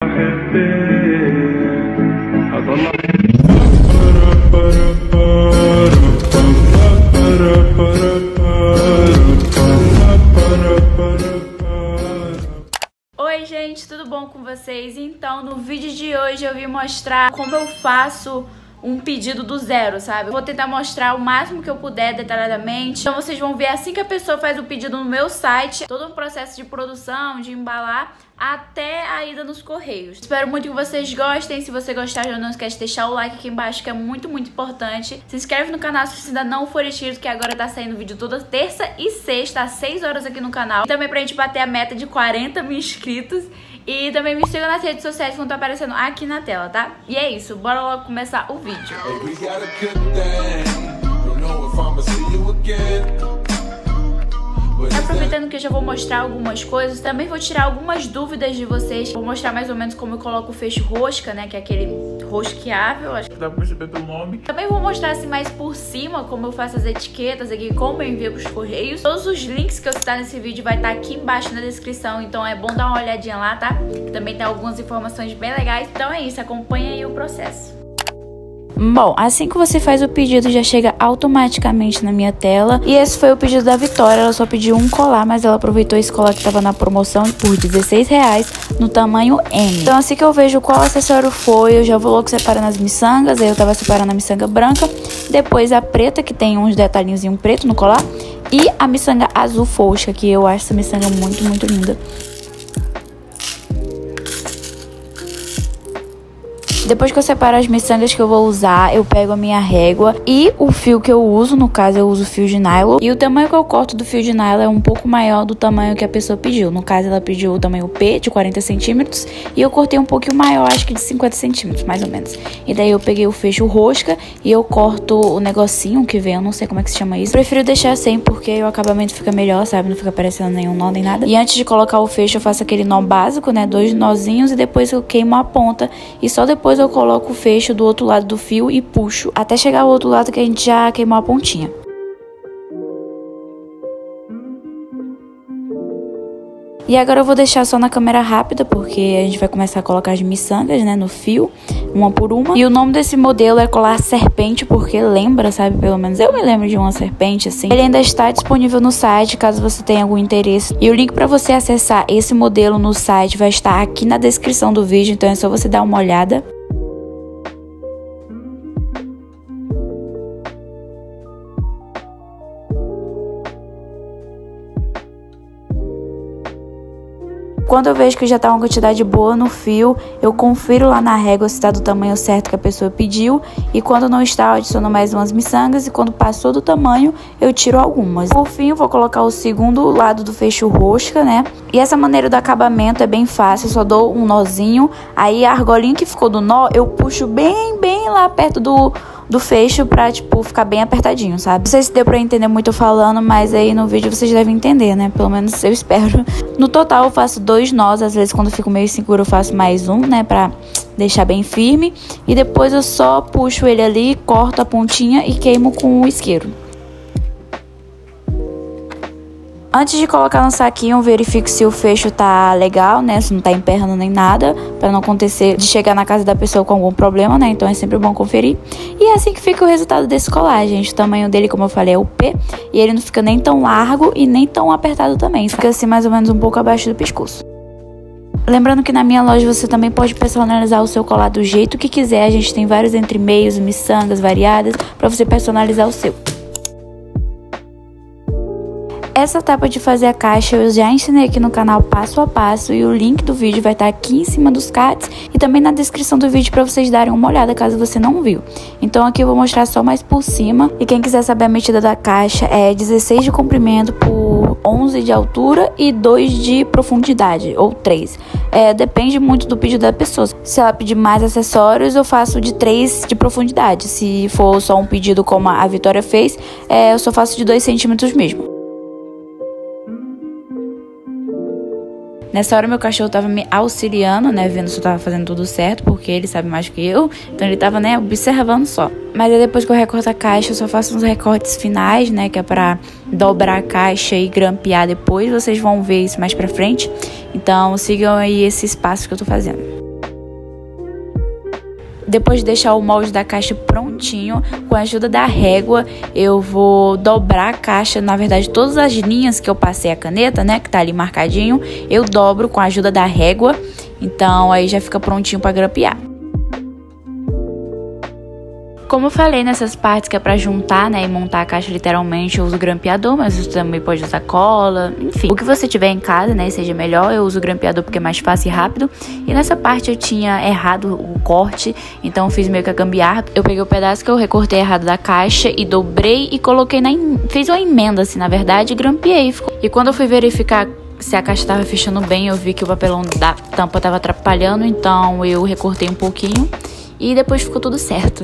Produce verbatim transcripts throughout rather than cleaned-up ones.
Oi gente, tudo bom com vocês? Então, no vídeo de hoje eu vim mostrar como eu faço um pedido do zero, sabe? Eu vou tentar mostrar o máximo que eu puder detalhadamente. Então vocês vão ver assim que a pessoa faz o pedido no meu site, todo um processo de produção, de embalar, até a ida nos correios. Espero muito que vocês gostem. Se você gostar, já não esquece de deixar o like aqui embaixo, que é muito, muito importante. Se inscreve no canal se você ainda não for inscrito, que agora tá saindo vídeo toda terça e sexta, às seis horas aqui no canal. E também pra gente bater a meta de quarenta mil inscritos. E também me siga nas redes sociais que vão estar aparecendo aqui na tela, tá? E é isso, bora logo começar o vídeo. Aproveitando que eu já vou mostrar algumas coisas, também vou tirar algumas dúvidas de vocês. Vou mostrar mais ou menos como eu coloco o fecho rosca, né? Que é aquele rosqueável, acho que dá pra perceber pelo nome. Também vou mostrar assim mais por cima como eu faço as etiquetas aqui, como eu envio pros correios. Todos os links que eu citar nesse vídeo vai estar aqui embaixo na descrição, então é bom dar uma olhadinha lá, tá? Também tem algumas informações bem legais. Então é isso, acompanha aí o processo. Bom, assim que você faz o pedido, já chega automaticamente na minha tela. E esse foi o pedido da Vitória. Ela só pediu um colar, mas ela aproveitou esse colar que tava na promoção por dezesseis reais no tamanho M. Então assim que eu vejo qual acessório foi, eu já vou logo separando as miçangas. Aí eu tava separando a miçanga branca, depois a preta, que tem uns detalhinhos em preto no colar, e a miçanga azul fosca, que eu acho essa miçanga muito, muito linda. Depois que eu separo as miçangas que eu vou usar, eu pego a minha régua e o fio que eu uso, no caso eu uso fio de nylon. E o tamanho que eu corto do fio de nylon é um pouco maior do tamanho que a pessoa pediu. No caso ela pediu o tamanho P, de quarenta centímetros, e eu cortei um pouquinho maior, acho que de cinquenta centímetros, mais ou menos. E daí eu peguei o fecho rosca e eu corto o negocinho que vem, eu não sei como é que se chama isso. Prefiro deixar sem, porque o acabamento fica melhor, sabe? Não fica parecendo nenhum nó nem nada. E antes de colocar o fecho eu faço aquele nó básico, né? Dois nozinhos, e depois eu queimo a ponta. E só depois eu coloco o fecho do outro lado do fio e puxo até chegar ao outro lado que a gente já queimou a pontinha. E agora eu vou deixar só na câmera rápida, porque a gente vai começar a colocar as miçangas, né, no fio, uma por uma. E o nome desse modelo é colar serpente, porque lembra, sabe, pelo menos eu me lembro de uma serpente, assim. Ele ainda está disponível no site, caso você tenha algum interesse. E o link para você acessar esse modelo no site vai estar aqui na descrição do vídeo, então é só você dar uma olhada. Quando eu vejo que já tá uma quantidade boa no fio, eu confiro lá na régua se tá do tamanho certo que a pessoa pediu. E quando não está, eu adiciono mais umas miçangas. E quando passou do tamanho, eu tiro algumas. Por fim, eu vou colocar o segundo lado do fecho rosca, né? E essa maneira do acabamento é bem fácil. Eu só dou um nozinho. Aí a argolinha que ficou do nó, eu puxo bem, bem lá perto do... do fecho pra, tipo, ficar bem apertadinho, sabe? Não sei se deu pra entender muito eu falando, mas aí no vídeo vocês devem entender, né? Pelo menos eu espero. No total eu faço dois nós, às vezes quando eu fico meio inseguro eu faço mais um, né? Pra deixar bem firme. E depois eu só puxo ele ali, corto a pontinha e queimo com o isqueiro. Antes de colocar no saquinho, eu verifico se o fecho tá legal, né? Se não tá emperrando nem nada, pra não acontecer de chegar na casa da pessoa com algum problema, né? Então é sempre bom conferir. E é assim que fica o resultado desse colar, gente. O tamanho dele, como eu falei, é o P. E ele não fica nem tão largo e nem tão apertado também. Fica assim mais ou menos um pouco abaixo do pescoço. Lembrando que na minha loja você também pode personalizar o seu colar do jeito que quiser. A gente tem vários entremeios, miçangas variadas, pra você personalizar o seu. Essa etapa de fazer a caixa eu já ensinei aqui no canal passo a passo, e o link do vídeo vai estar aqui em cima dos cards e também na descrição do vídeo para vocês darem uma olhada caso você não viu. Então aqui eu vou mostrar só mais por cima, e quem quiser saber a medida da caixa é dezesseis de comprimento por onze de altura e dois de profundidade, ou três. É, depende muito do pedido da pessoa. Se ela pedir mais acessórios, eu faço de três de profundidade. Se for só um pedido como a Vitória fez, é, eu só faço de dois centímetros mesmo. Nessa hora meu cachorro tava me auxiliando, né, vendo se eu tava fazendo tudo certo, porque ele sabe mais que eu, então ele tava, né, observando só. Mas aí depois que eu recorto a caixa, eu só faço uns recortes finais, né, que é pra dobrar a caixa e grampear depois. Vocês vão ver isso mais pra frente, então sigam aí esse espaço que eu tô fazendo. Depois de deixar o molde da caixa prontinho, com a ajuda da régua, eu vou dobrar a caixa. Na verdade, todas as linhas que eu passei a caneta, né, que tá ali marcadinho, eu dobro com a ajuda da régua. Então, aí já fica prontinho para grampear. Como eu falei nessas partes que é pra juntar, né, e montar a caixa literalmente, eu uso grampeador, mas você também pode usar cola, enfim. O que você tiver em casa, né, seja melhor, eu uso grampeador porque é mais fácil e rápido. E nessa parte eu tinha errado o corte, então eu fiz meio que a gambiarra. Eu peguei o pedaço que eu recortei errado da caixa e dobrei e coloquei na... Em... Fiz uma emenda, assim, na verdade, e grampeei. E quando eu fui verificar se a caixa tava fechando bem, eu vi que o papelão da tampa tava atrapalhando, então eu recortei um pouquinho e depois ficou tudo certo.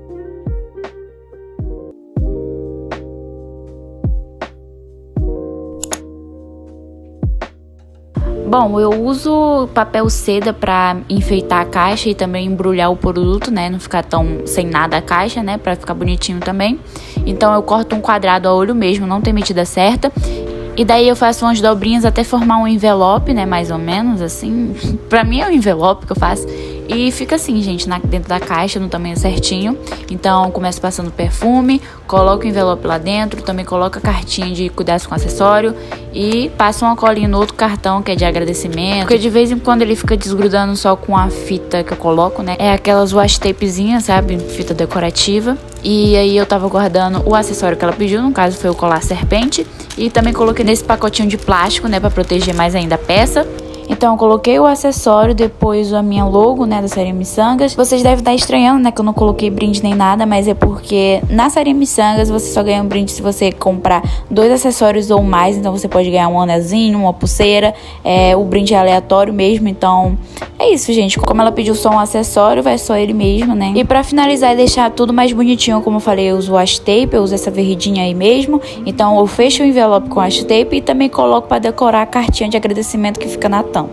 Bom, eu uso papel seda pra enfeitar a caixa e também embrulhar o produto, né? Não ficar tão sem nada a caixa, né? Pra ficar bonitinho também. Então eu corto um quadrado a olho mesmo, não tem medida certa. E daí eu faço umas dobrinhas até formar um envelope, né? Mais ou menos, assim. Pra mim é um envelope que eu faço. E fica assim, gente, na, dentro da caixa, no tamanho certinho. Então, começo passando perfume, coloco o envelope lá dentro, também coloco a cartinha de cuidados com acessório e passo uma colinha no outro cartão, que é de agradecimento. Porque de vez em quando ele fica desgrudando só com a fita que eu coloco, né? É aquelas washi tapezinhas, sabe? Fita decorativa. E aí eu tava guardando o acessório que ela pediu, no caso foi o colar serpente. E também coloquei nesse pacotinho de plástico, né? Pra proteger mais ainda a peça. Então eu coloquei o acessório, depois a minha logo, né, da série Missangas. Vocês devem estar estranhando, né, que eu não coloquei brinde nem nada, mas é porque na série Missangas você só ganha um brinde se você comprar dois acessórios ou mais. Então você pode ganhar um anelzinho, uma pulseira, é, o brinde é aleatório mesmo. Então é isso, gente. Como ela pediu só um acessório, vai só ele mesmo, né. E pra finalizar e deixar tudo mais bonitinho, como eu falei, eu uso washi tape, eu uso essa verdinha aí mesmo. Então eu fecho o envelope com washi tape e também coloco pra decorar a cartinha de agradecimento que fica na tampa.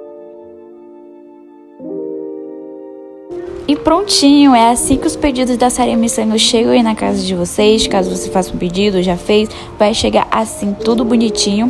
E prontinho, é assim que os pedidos da série Missangas chegam aí na casa de vocês. Caso você faça um pedido, já fez, vai chegar assim, tudo bonitinho.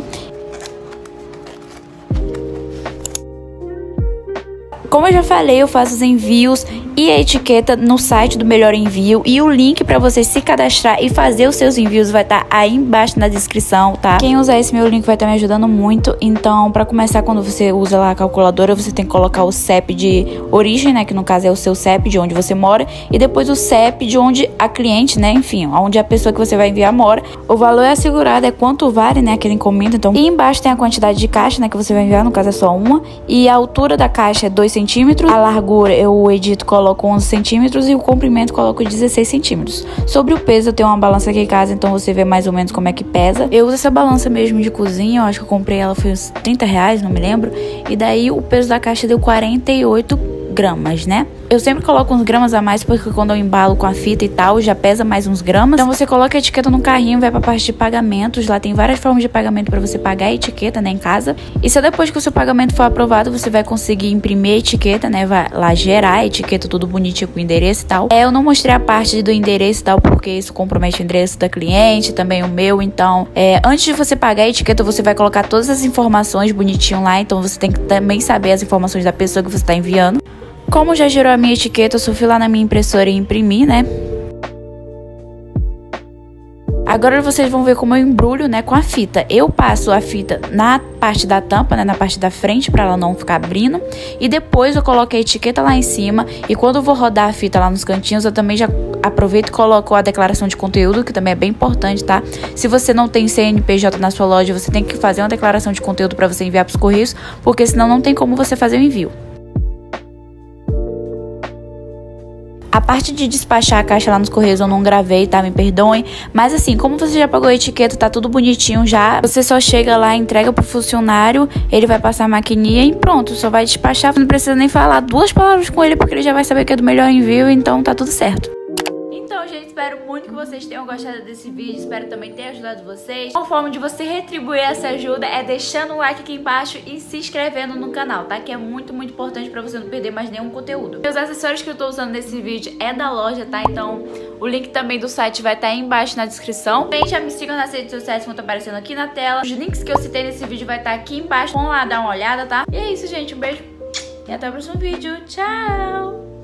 Como eu já falei, eu faço os envios e a etiqueta no site do Melhor Envio. E o link para você se cadastrar e fazer os seus envios vai estar aí embaixo na descrição, tá? Quem usar esse meu link vai estar me ajudando muito. Então, para começar, quando você usa lá a calculadora, você tem que colocar o C E P de origem, né? Que no caso é o seu C E P de onde você mora. E depois o C E P de onde a cliente, né? Enfim, onde a pessoa que você vai enviar mora. O valor é assegurado, é quanto vale, né? Aquele encomenda. Então, e embaixo tem a quantidade de caixa, né? Que você vai enviar, no caso é só uma. E a altura da caixa é dois centímetros. A largura eu edito, coloco onze centímetros e o comprimento coloco dezesseis centímetros. Sobre o peso, eu tenho uma balança aqui em casa, então você vê mais ou menos como é que pesa. Eu uso essa balança mesmo de cozinha, eu acho que eu comprei ela, foi uns trinta reais, não me lembro. E daí o peso da caixa deu quarenta e oito gramas, né? Eu sempre coloco uns gramas a mais, porque quando eu embalo com a fita e tal, já pesa mais uns gramas. Então você coloca a etiqueta no carrinho, vai pra parte de pagamentos. Lá tem várias formas de pagamento pra você pagar a etiqueta, né, em casa. E se depois que o seu pagamento for aprovado, você vai conseguir imprimir a etiqueta, né, vai lá gerar a etiqueta tudo bonitinho com o endereço e tal. É, eu não mostrei a parte do endereço e tal, porque isso compromete o endereço da cliente, também o meu. Então, é, antes de você pagar a etiqueta, você vai colocar todas as informações bonitinho lá. Então você tem que também saber as informações da pessoa que você tá enviando. Como já gerou a minha etiqueta, eu só fui lá na minha impressora e imprimi, né? Agora vocês vão ver como eu embrulho, né, com a fita. Eu passo a fita na parte da tampa, né, na parte da frente, pra ela não ficar abrindo. E depois eu coloco a etiqueta lá em cima. E quando eu vou rodar a fita lá nos cantinhos, eu também já aproveito e coloco a declaração de conteúdo, que também é bem importante, tá? Se você não tem C N P J na sua loja, você tem que fazer uma declaração de conteúdo pra você enviar pros correios, porque senão não tem como você fazer o envio. A parte de despachar a caixa lá nos correios eu não gravei, tá? Me perdoem. Mas assim, como você já pagou a etiqueta, tá tudo bonitinho já. Você só chega lá, entrega pro funcionário, ele vai passar a maquininha e pronto, só vai despachar. Não precisa nem falar duas palavras com ele, porque ele já vai saber que é do Melhor Envio, então tá tudo certo. Então, gente, espero muito que vocês tenham gostado desse vídeo. Espero também ter ajudado vocês. Uma forma de você retribuir essa ajuda é deixando um like aqui embaixo e se inscrevendo no canal, tá? Que é muito, muito importante pra você não perder mais nenhum conteúdo. Os acessórios que eu tô usando nesse vídeo é da loja, tá? Então, o link também do site vai estar aí embaixo na descrição. Também já me sigam nas redes sociais que vão estar aparecendo aqui na tela. Os links que eu citei nesse vídeo vai estar aqui embaixo. Vão lá dar uma olhada, tá? E é isso, gente. Um beijo e até o próximo vídeo. Tchau!